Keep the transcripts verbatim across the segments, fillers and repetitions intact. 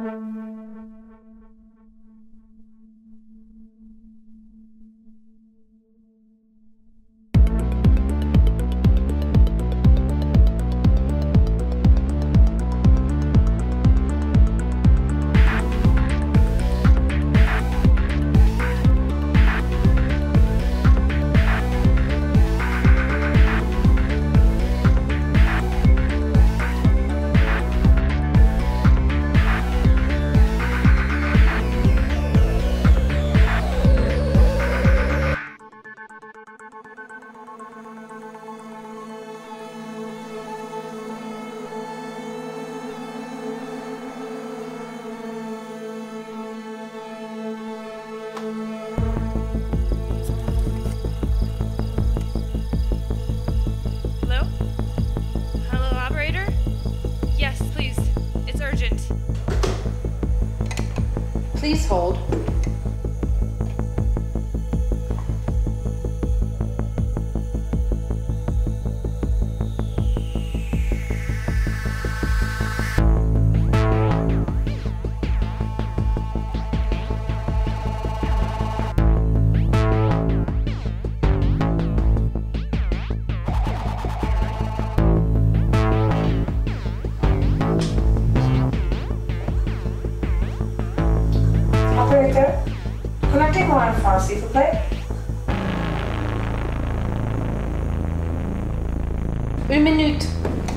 Please hold. Operator, connecting Wi-Fi, s'il vous plaît. Une minute.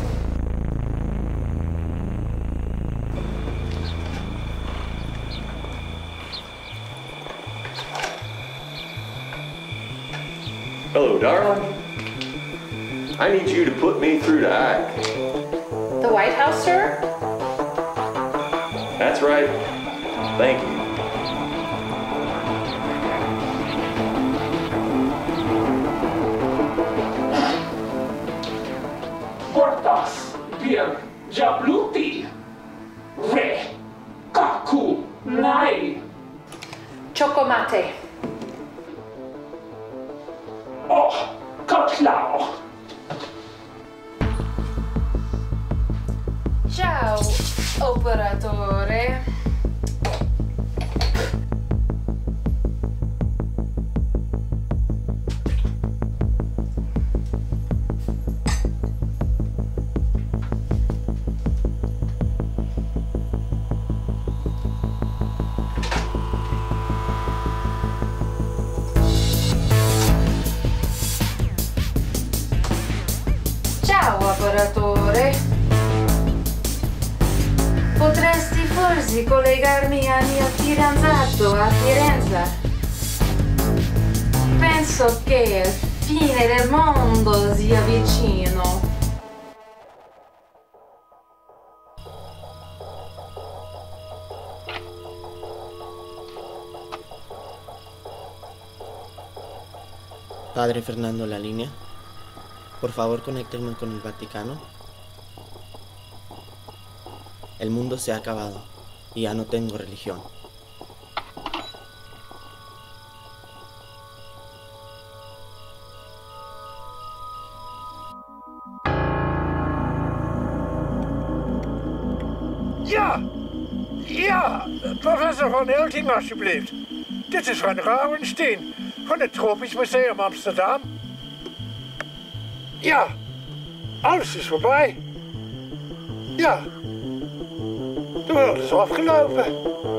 Hello, darling. I need you to put me through to Ike. The White House, sir? That's right. Thank you. Portas vir Jabluti. Re. Kaku. Nai. Chocomate. Oh, Katlao. Ciao, operatore. Ciao, operatore. Potresti forse collegarmi al mio fidanzato a Firenze? Penso che il fine del mondo sia vicino. Padre Fernando, la línea. Por favor, conéctenme con el Vaticano. El mundo se ha acabado y ya no tengo religión. Ja! Ja! Professor van Elting, alsjeblieft. Dit is Van Rauwenstein van het Tropisch Museum Amsterdam. Ja, alles is voorbij. Ja, de wereld is afgelopen.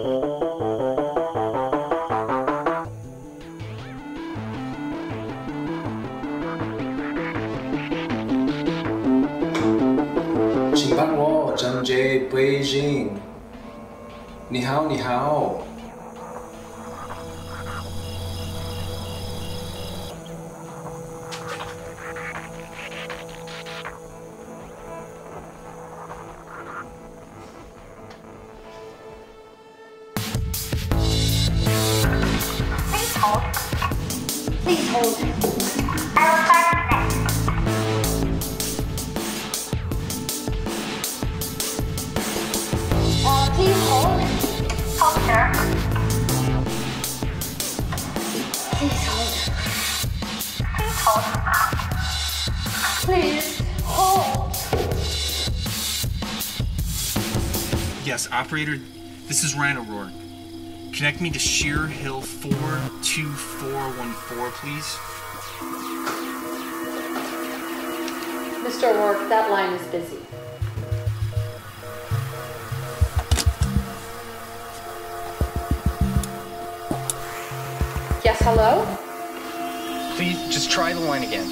请帮我张杰北京。你好，你好。 Please hold. I will try to connect. Uh, please hold. Hold, sir. Please hold. Please hold. Please hold. Yes, operator, This is Ryan O'Rourke. Connect me to Sheer Hill four two four one four, please. Mister O'Rourke, that line is busy. Yes, hello? Please, just try the line again.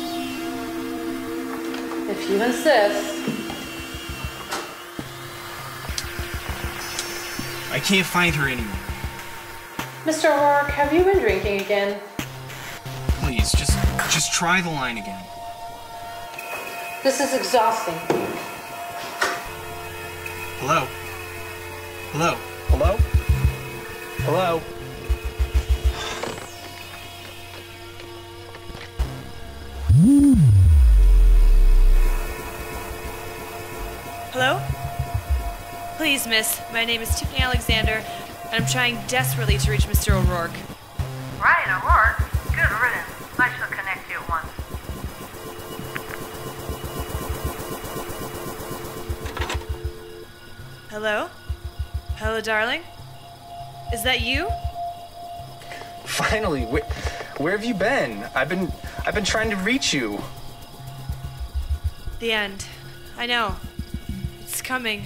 If you insist. I can't find her anywhere. Mister O'Rourke, have you been drinking again? Please, just just try the line again. This is exhausting. Hello? Hello? Hello? Hello? Hello? Please, miss. My name is Tiffany Alexander, and I'm trying desperately to reach Mister O'Rourke. Ryan O'Rourke? Good riddance. I shall connect you at once. Hello? Hello, darling? Is that you? Finally, where, where have you been? I've been, I've been trying to reach you. The end. I know. It's coming.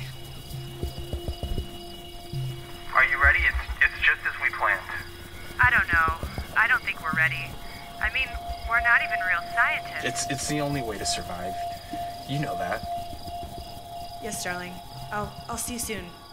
Are you ready? It's, it's just as we planned. I don't know. I don't think we're ready. I mean, we're not even real scientists. It's, it's the only way to survive. You know that. Yes, darling. I'll, I'll see you soon.